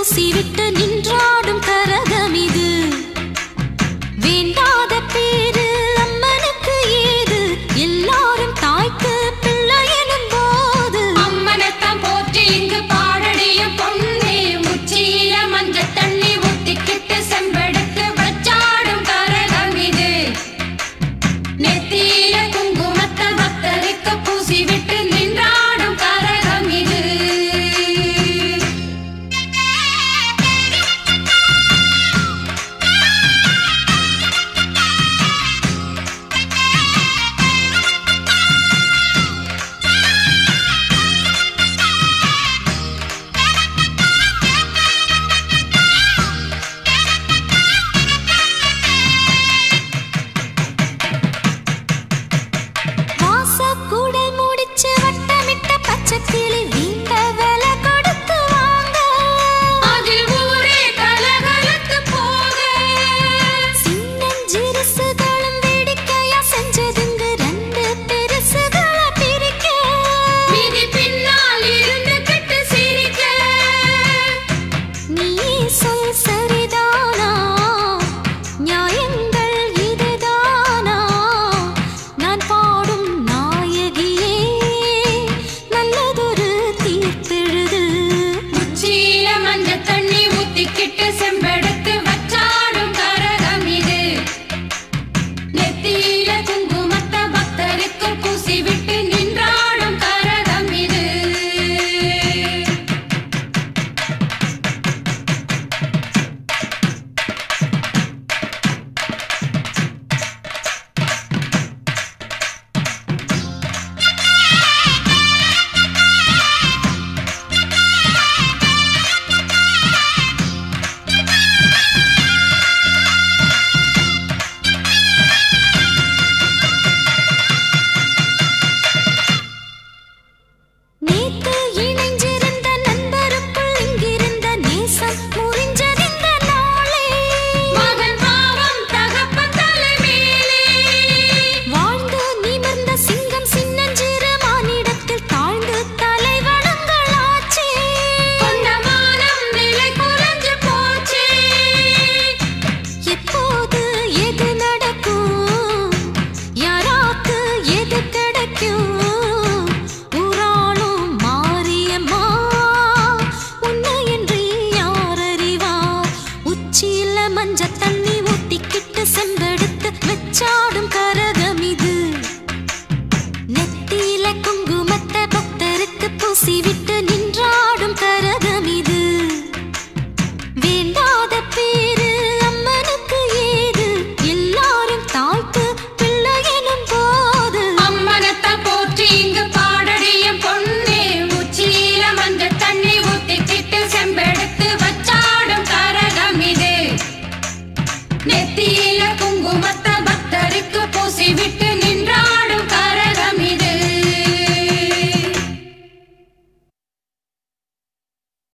பூசிவிட்டு நின்றாடும் கரகம் இது. வேண்டாத பேரு அம்மனுக்கு ஏது, எல்லாரும் தாய்க்கு பிள்ளை எனும் போது. அம்மனைத்தான் போற்றி இங்கு பாடடியும் பொண்ணே, உச்சியில மஞ்சள் தண்ணி ஊத்திக்கிட்டு செம்பெடுத்து வச்சாடும் கரகம் இது. நெத்தியில குங்குமத்தை பக்தருக்கு பூசிவிட்டு நின்றாடும் கரகம் இது. வாசக்கூடல் முடிச்சு வட்டமிட்ட பச்சைக்கிளி வீண்ட விலை கொடுத்து வாங்க. அதில் ஊரே கலகலத்து போக. சின்னஞ்சிறுசுகளும் வேடிக்கையா செஞ்சதுங்க ரெண்டு பெருசுகளை பிரிக்க. மீதி பின்னால் இருந்து கிட்டு சிரிக்க. நீ சொல் சரிதானா, நியாயங்கள் இதுதானா, நான் பாடும் நாயகியே நல்லதொரு தீர்ப்பெழுது. உச்சியில மஞ்சள் தண்ணி ஊத்திக்கிட்டு செம்பெடுத்து வச்சாடும் கரகம் இது. நெத்தியில குங்குமத்தை பக்தருக்கு பூசிவிட்டு நின்றாடும் கரகம் இது. நேத்து இணைஞ்சிருந்த நண்பருக்குள் இங்கிருந்த நேசம் முறிஞ்சதிந்த நாளே. மகன் பாவம் தகப்பன் தலைமேலே. வாழ்ந்து நிமிர்ந்த சிங்கம் சின்னஞ்சிறு மானிடத்தில் தாழ்ந்து தலை வணங்கலாச்சே. கொண்ட மானம் நிலை குலைஞ்சு போச்சே. எப்போது எது நடக்கும், யாராக்கு எது கிடைக்கும், ஊராளும் மாரியம்மா உன்னையன்றி யார் அறிவார். உச்சியில மஞ்சள் தண்ணி ஊத்திக்கிட்டு செம்பெடுத்து வச்சாடும் கரகம் இது. நெத்தியில குங்குமத்தை பக்தருக்கு பூசிவிட்டு நின்றாடும் கரகம் இது. வேண்டாத பேரு அம்மனுக்கு ஏது, எல்லாரும் தாய்க்கு பிள்ளை எனும் போது. அம்மனைத்தான் போற்றி இங்கு பாடடியும் பொண்ணே, உச்சியில மஞ்சள் தண்ணி ஊத்திக்கிட்டு செம்பெடுத்து வச்சாடும் கரகம் இது. நெத்தியில குங்குமத்தை பக்தருக்கு பூசிவிட்டு